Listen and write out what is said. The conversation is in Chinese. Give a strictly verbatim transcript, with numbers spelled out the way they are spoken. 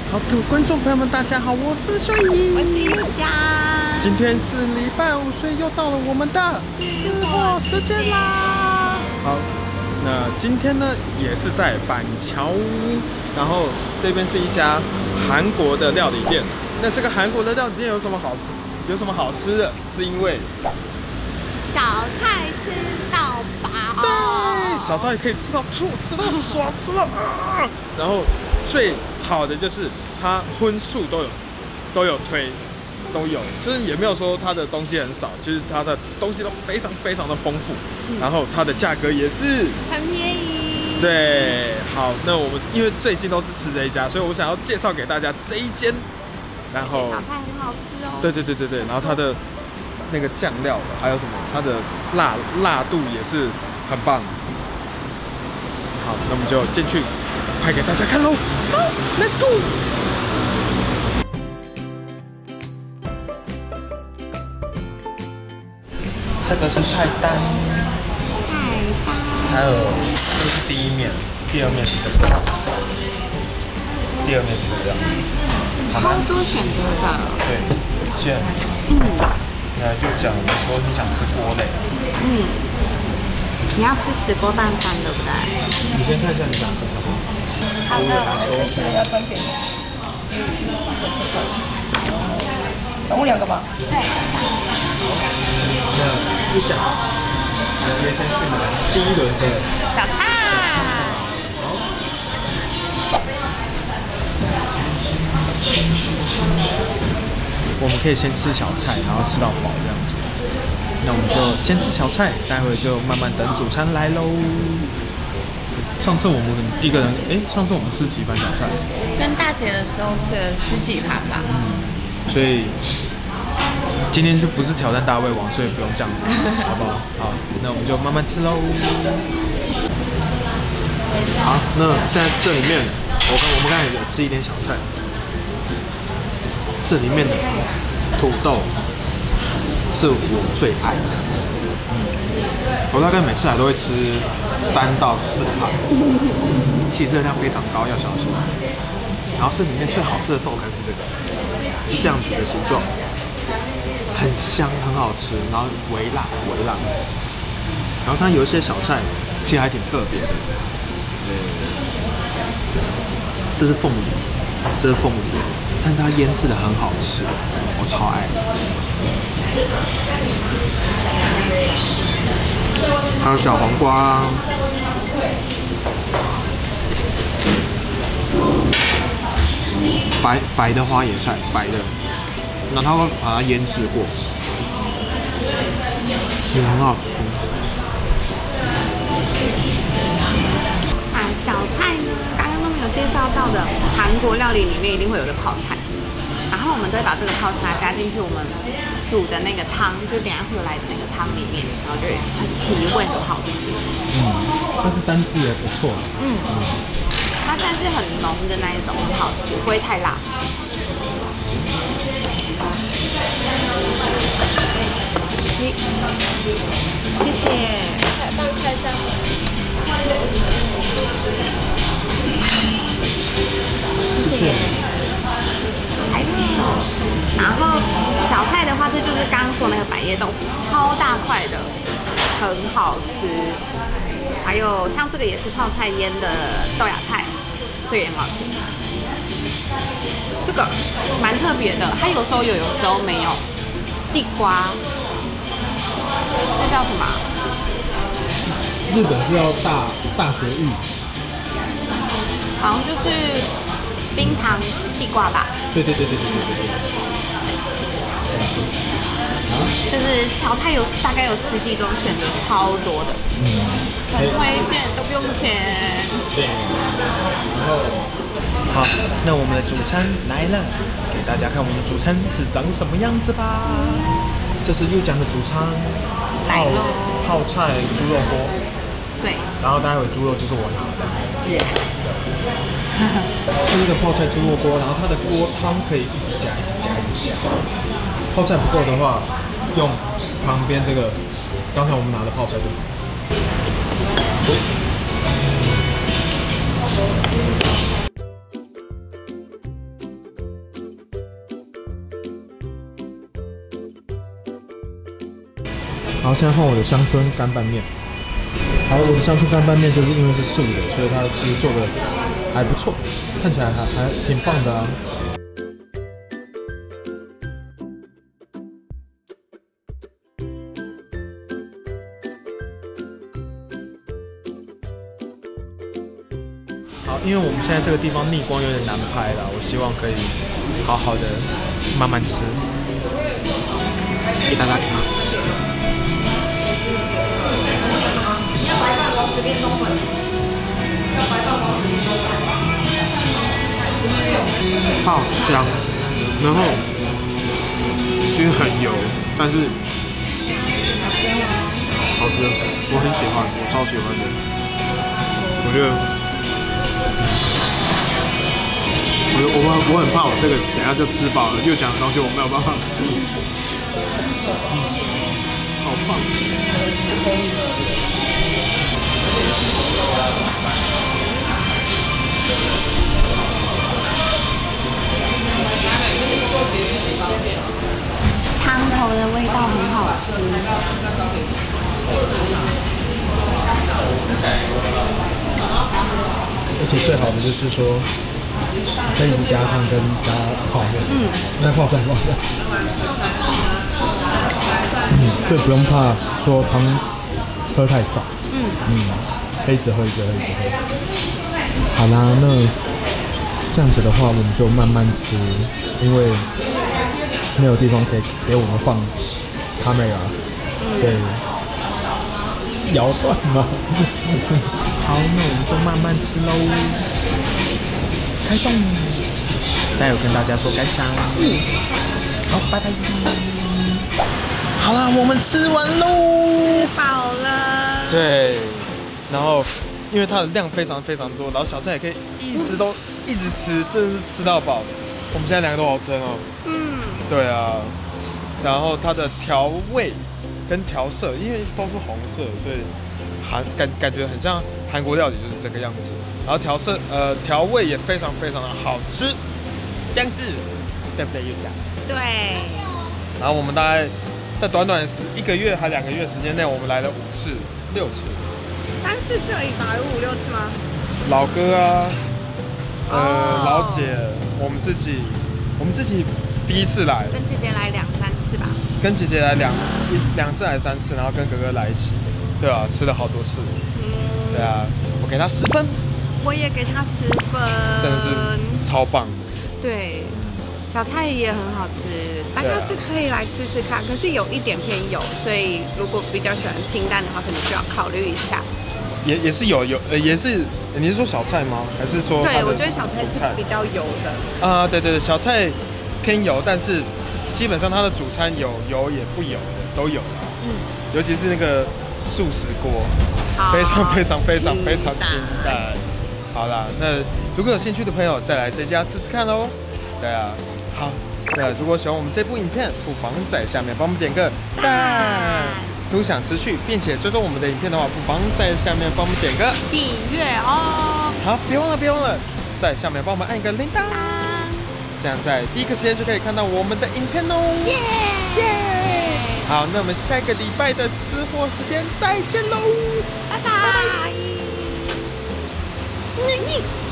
好，各位观众朋友们，大家好，我是秀怡， 我是佑佳。 今天是礼拜五，所以又到了我们的吃货时间啦。好，那今天呢也是在板桥，然后这边是一家韩国的料理店。那这个韩国的料理店有什么好有什么好吃的？是因为小菜吃到饱， 对，小菜可以吃到吐，吃到爽，吃到啊！然后最好的就是它荤素都有都有推，都有，就是也没有说它的东西很少，就是它的东西都非常非常的丰富，嗯、然后它的价格也是很便宜。 对，好，那我们因为最近都是吃这一家，所以我想要介绍给大家这一间。然后小菜很好吃哦。 对对对对对，然后它的那个酱料还有什么，它的辣辣度也是很棒。好，那我们就进去拍给大家看喽。走 ，Let's go。这个是菜单， 菜单。 还有这个是第一面，第二面是这个样子，第二面是这个样子。 超多选择的。对， 现在，嗯，那就讲说你想吃锅类， 嗯，你要吃石锅拌饭对不对？ 你先看一下你想吃什么。 好的， 我这个要餐点，总共两个吗？ 对。 那就讲，直接先去拿第一轮的小菜。 我们可以先吃小菜，然后吃到饱这样子。那我们就先吃小菜，待会就慢慢等主餐来喽。上次我们一个人，哎，上次我们吃几盘小菜？ 跟大姐的时候吃了十几盘吧。 嗯，所以今天就不是挑战大胃王，所以不用这样子，好不好？好，那我们就慢慢吃喽。好，那现在这里面，我刚我们刚才有吃一点小菜。这里面的土豆是我最爱的，嗯，我大概每次来都会吃三到四盘，其实热量非常高，要小心。然后这里面最好吃的豆干是这个，是这样子的形状，很香，很好吃，然后微辣微辣。然后它有一些小菜，其实还挺特别的，呃，这是凤梨，这是凤梨。但它腌制的很好吃，我超爱。还有小黄瓜，白白的花椰菜，白的，然后它会把它腌制过，也很好吃。 啊，小菜呢？刚刚都没有介绍到的，韩国料理里面一定会有的泡菜，然后我们都会把这个泡菜加进去我们煮的那个汤，就等下会来的那个汤里面，然后就很提味，很好吃。 嗯，但是单吃也不错。 嗯，它但是很浓的那一种，很好吃，不会太辣。谢谢。 海报菜上。 谢谢。 还有，然后小菜的话，这就是刚刚说那个百叶豆腐，超大块的，很好吃。还有像这个也是泡菜腌的豆芽菜，这个也很好吃。这个蛮特别的，它有时候有，有时候没有。地瓜，这叫什么？ 日本是要大大学芋， 好像就是冰糖地瓜吧。 对对对对对对对对。 就是小菜有大概有十几种选择，超多的，嗯，很推荐，都不用钱。 对，然后好，那我们的主餐来了，给大家看我们的主餐是长什么样子吧。这是又讲的主餐， 来喽， 泡菜猪肉锅。 对， 然后待会猪肉就是我拿的。 耶。 是一个泡菜猪肉锅，然后它的锅汤可以一直加，一直加，一直加。泡菜不够的话，用旁边这个，刚才我们拿的泡菜就好。 好，现在换我的乡村干拌面。好，我的乡村干拌面就是因为是素的，所以它其实做的还不错，看起来还还挺棒的啊。好，因为我们现在这个地方逆光有点难拍了，我希望可以好好的慢慢吃。いただきます。好香，然后其实很油，但是好吃，我很喜欢，我超喜欢的。我觉得，我我我很怕我这个等一下就吃饱了，又讲的东西我没有办法吃。嗯，好棒！ 汤头的味道很好吃。 而且最好的就是说，可以是加汤跟加泡面。嗯，那泡菜泡菜。嗯，所以不用怕说汤喝太少。嗯嗯，可以一直喝，一直喝，一直喝。好啦，那这样子的话，我们就慢慢吃，因为没有地方可以给我们放camera，所以摇断嘛。好，那我们就慢慢吃喽。开动，待会跟大家说感想。嗯，好，拜拜。好啦，我们吃完喽， 吃饱了。 对，然后因为它的量非常非常多，然后小菜也可以一直都一直吃，真的是吃到饱。我们现在两个都好撑哦。嗯，对啊。然后它的调味跟调色，因为都是红色，所以韩感感觉很像韩国料理，就是这个样子。然后调色呃调味也非常非常的好吃，这样子，对不对？又讲。 对。 然后我们大概在短短十一个月还两个月时间内，我们来了五次、六次， 三四次而已吧，有五六次吗？ 老哥啊，呃， oh. 老姐，我们自己，我们自己第一次来， 跟姐姐来两三次吧。 跟姐姐来两一两次还是三次，然后跟哥哥来一起，对啊，吃了好多次，嗯，对啊，我给他十分， 我也给他十分， 真的是超棒。 对。小菜也很好吃，大家是可以来试试看。可是有一点偏油，所以如果比较喜欢清淡的话，可能就要考虑一下。 也也是有有呃，也是你是说小菜吗？还是说？ 对，我觉得小菜是比较油的。 啊、呃，对对对，小菜偏油，但是基本上它的主餐有油也不油的都有啦。嗯，尤其是那个素食锅，非常非常非常非常清淡。好啦，那如果有兴趣的朋友，再来这家吃吃看喽。对啊。好，那如果喜欢我们这部影片，不妨在下面帮我们点个赞。如果想持续并且追踪我们的影片的话，不妨在下面帮我们点个订阅哦。 好，别忘了，别忘了，在下面帮我们按一个铃铛，这样在第一个时间就可以看到我们的影片哦。耶耶！好，那我们下一个礼拜的吃货时间再见喽， 拜拜。拜拜。